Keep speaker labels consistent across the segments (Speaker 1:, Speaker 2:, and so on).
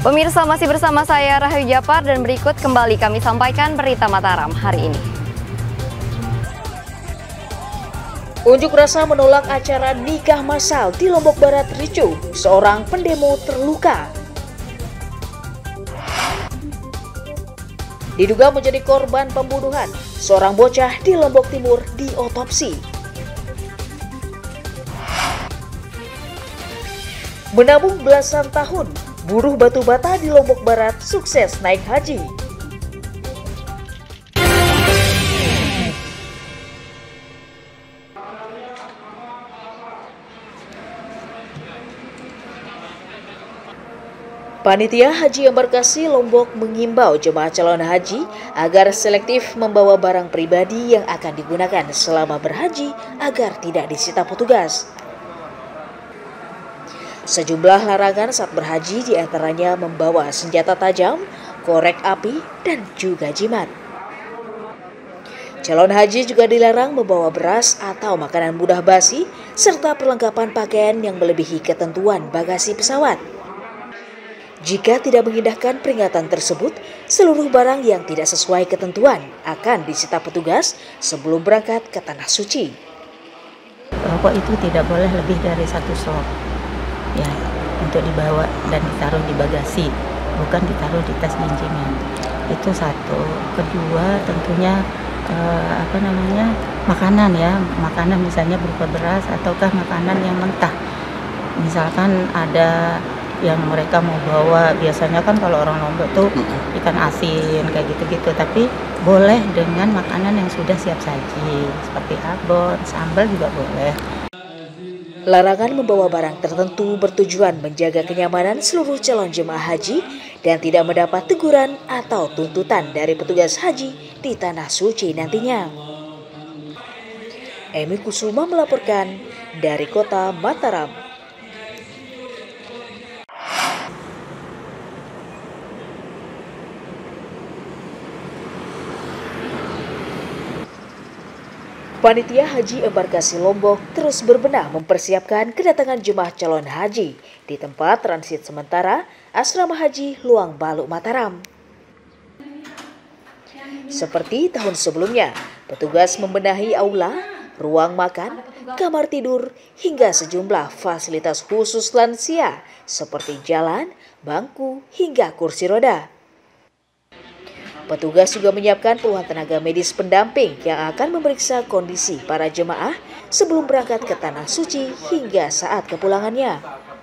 Speaker 1: Pemirsa, masih bersama saya Rahayu Japar dan berikut kembali kami sampaikan berita Mataram hari ini.
Speaker 2: Unjuk rasa menolak acara nikah massal di Lombok Barat ricuh, seorang pendemo terluka. Diduga menjadi korban pembunuhan, seorang bocah di Lombok Timur diotopsi. Menabung belasan tahun, buruh batu bata di Lombok Barat sukses naik haji. Panitia Haji Embarkasi Lombok mengimbau jemaah calon haji agar selektif membawa barang pribadi yang akan digunakan selama berhaji agar tidak disita petugas. Sejumlah larangan saat berhaji diantaranya membawa senjata tajam, korek api, dan juga jimat. Calon haji juga dilarang membawa beras atau makanan mudah basi, serta perlengkapan pakaian yang melebihi ketentuan bagasi pesawat. Jika tidak mengindahkan peringatan tersebut, seluruh barang yang tidak sesuai ketentuan akan disita petugas sebelum berangkat ke Tanah Suci.
Speaker 3: Rokok itu tidak boleh lebih dari 1 slop. Ya, untuk dibawa dan ditaruh di bagasi, bukan ditaruh di tas gincingan. Itu satu. Kedua, tentunya makanan ya, makanan misalnya berupa beras ataukah makanan yang mentah. Misalkan ada yang mereka mau bawa, biasanya kan kalau orang Lombok tuh ikan asin kayak gitu-gitu, tapi boleh dengan makanan yang sudah siap saji seperti abon, sambal juga boleh.
Speaker 2: Larangan membawa barang tertentu bertujuan menjaga kenyamanan seluruh calon jemaah haji dan tidak mendapat teguran atau tuntutan dari petugas haji di Tanah Suci nantinya. Emi Kusuma melaporkan dari Kota Mataram. Panitia Haji Embarkasi Lombok terus berbenah mempersiapkan kedatangan jemaah calon haji di tempat transit sementara Asrama Haji Luang Baluk Mataram. Seperti tahun sebelumnya, petugas membenahi aula, ruang makan, kamar tidur, hingga sejumlah fasilitas khusus lansia seperti jalan, bangku, hingga kursi roda. Petugas juga menyiapkan puluhan tenaga medis pendamping yang akan memeriksa kondisi para jemaah sebelum berangkat ke Tanah Suci hingga saat kepulangannya.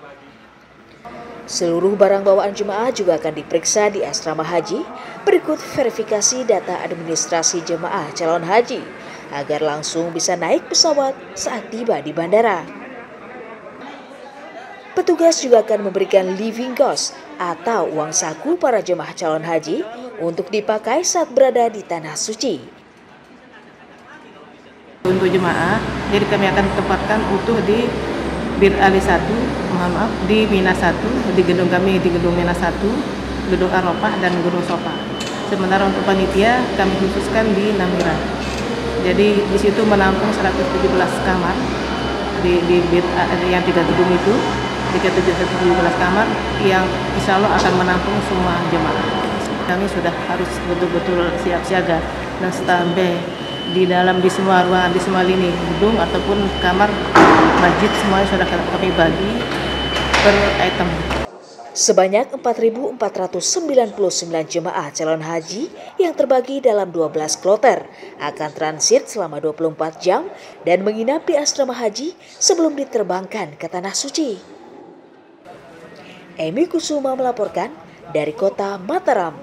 Speaker 2: Seluruh barang bawaan jemaah juga akan diperiksa di asrama haji berikut verifikasi data administrasi jemaah calon haji agar langsung bisa naik pesawat saat tiba di bandara. Petugas juga akan memberikan living cost atau uang saku para jemaah calon haji untuk dipakai saat berada di Tanah Suci.
Speaker 4: Untuk jemaah, jadi kami akan tempatkan utuh di Bir Ali 1, di Mina 1, di gedung kami di gedung Mina 1, gedung Arafah dan gedung Sofa. Sementara untuk panitia kami khususkan di Namira. Jadi di situ menampung 117 kamar di yang 3 gedung itu, 117 kamar yang insya Allah akan menampung semua jemaah. Kami sudah harus betul-betul siap siaga dan standby di semua ruangan, di semua lini gedung ataupun kamar masjid, semuanya sudah kami bagi per item.
Speaker 2: Sebanyak 4.499 jemaah calon haji yang terbagi dalam 12 kloter akan transit selama 24 jam dan menginap di asrama haji sebelum diterbangkan ke Tanah Suci. Emi Kusuma melaporkan dari Kota Mataram.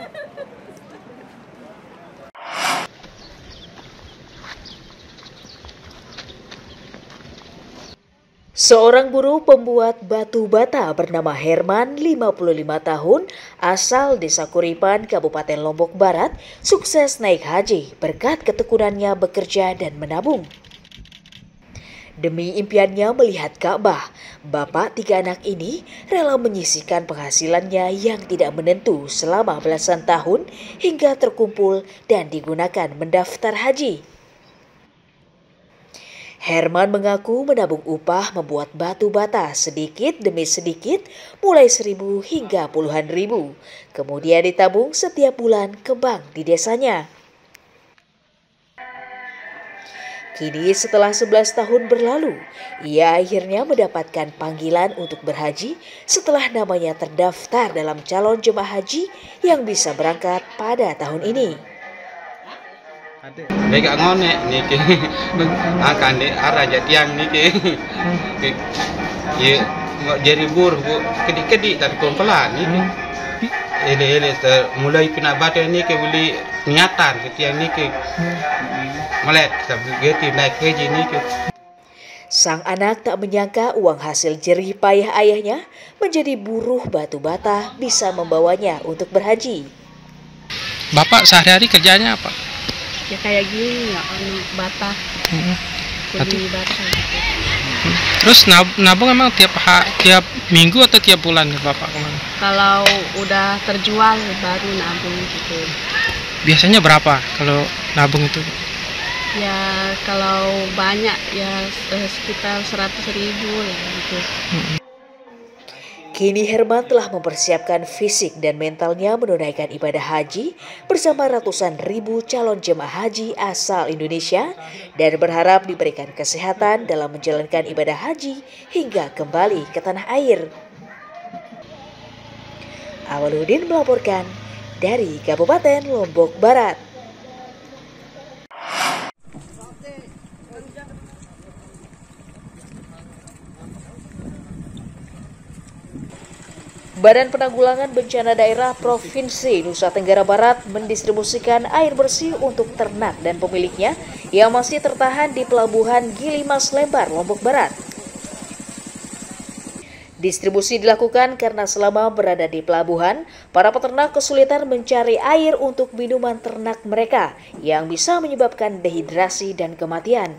Speaker 2: Seorang buruh pembuat batu bata bernama Herman, 55 tahun, asal Desa Kuripan, Kabupaten Lombok Barat, sukses naik haji berkat ketekunannya bekerja dan menabung. Demi impiannya melihat Ka'bah, bapak 3 anak ini rela menyisihkan penghasilannya yang tidak menentu selama belasan tahun hingga terkumpul dan digunakan mendaftar haji. Herman mengaku menabung upah membuat batu bata sedikit demi sedikit, mulai 1.000 hingga puluhan ribu. Kemudian ditabung setiap bulan ke bank di desanya. Kini setelah 11 tahun berlalu, ia akhirnya mendapatkan panggilan untuk berhaji setelah namanya terdaftar dalam calon jemaah haji yang bisa berangkat pada tahun ini.
Speaker 5: Bega ngone niki akan di arah jatiang niki ye jadi bur bu kedi tapi pelan niki ele mulai pina batu niki beli niatan ketiang niki melek sabugeti naik haji niki.
Speaker 2: Sang anak tak menyangka uang hasil jerih payah ayahnya menjadi buruh batu bata bisa membawanya untuk berhaji.
Speaker 6: Bapak sehari-hari kerjanya apa?
Speaker 7: Ya kayak gini ya, bata, jadi bata.
Speaker 6: Terus nabung emang tiap minggu atau tiap bulan Bapak kemana?
Speaker 7: Kalau udah terjual baru nabung gitu.
Speaker 6: Biasanya berapa kalau nabung itu?
Speaker 7: Ya kalau banyak ya sekitar 100.000 lah gitu.
Speaker 2: Kini Herman telah mempersiapkan fisik dan mentalnya menunaikan ibadah haji bersama ratusan ribu calon jemaah haji asal Indonesia dan berharap diberikan kesehatan dalam menjalankan ibadah haji hingga kembali ke tanah air. Awaludin melaporkan dari Kabupaten Lombok Barat. Badan Penanggulangan Bencana Daerah Provinsi Nusa Tenggara Barat mendistribusikan air bersih untuk ternak dan pemiliknya yang masih tertahan di Pelabuhan Gili Mas Lembar, Lombok Barat. Distribusi dilakukan karena selama berada di pelabuhan, para peternak kesulitan mencari air untuk minuman ternak mereka yang bisa menyebabkan dehidrasi dan kematian.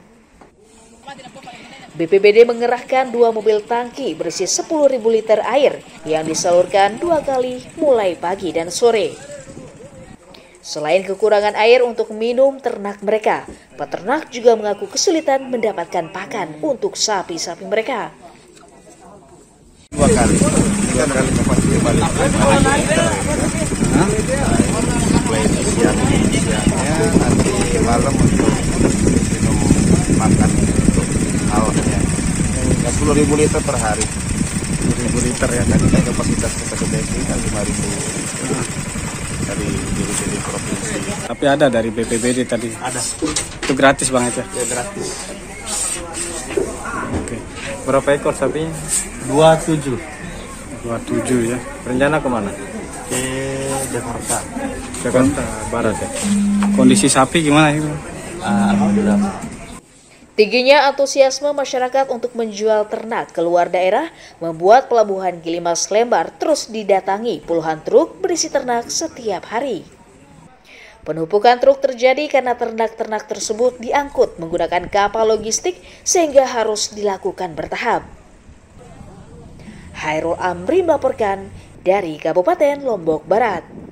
Speaker 2: BPBD mengerahkan 2 mobil tangki berisi 10.000 liter air yang disalurkan 2 kali mulai pagi dan sore. Selain kekurangan air untuk minum ternak mereka, peternak juga mengaku kesulitan mendapatkan pakan untuk sapi-sapi mereka.
Speaker 5: 2 kali kapasitas balik siangnya nanti malam untuk minum makan untuk awalnya 10.000 liter per hari. 10.000 liter ya, tadi kan kapasitas kita kan 5.000 dari BPBD provinsi.
Speaker 8: Tapi ada dari BPBD tadi?
Speaker 5: Ada.
Speaker 8: Itu gratis banget ya?
Speaker 5: Ya gratis.
Speaker 8: Oke. Berapa ekor sapinya?
Speaker 5: 27
Speaker 8: ya. Rencana kemana?
Speaker 5: Ke Jakarta.
Speaker 8: Jakarta Barat ya. Kondisi sapi gimana itu?
Speaker 5: Alhamdulillah.
Speaker 2: Tingginya antusiasme masyarakat untuk menjual ternak keluar daerah membuat Pelabuhan Gili Mas Lembar terus didatangi puluhan truk berisi ternak setiap hari. Penumpukan truk terjadi karena ternak-ternak tersebut diangkut menggunakan kapal logistik sehingga harus dilakukan bertahap. Hairul Amri melaporkan dari Kabupaten Lombok Barat.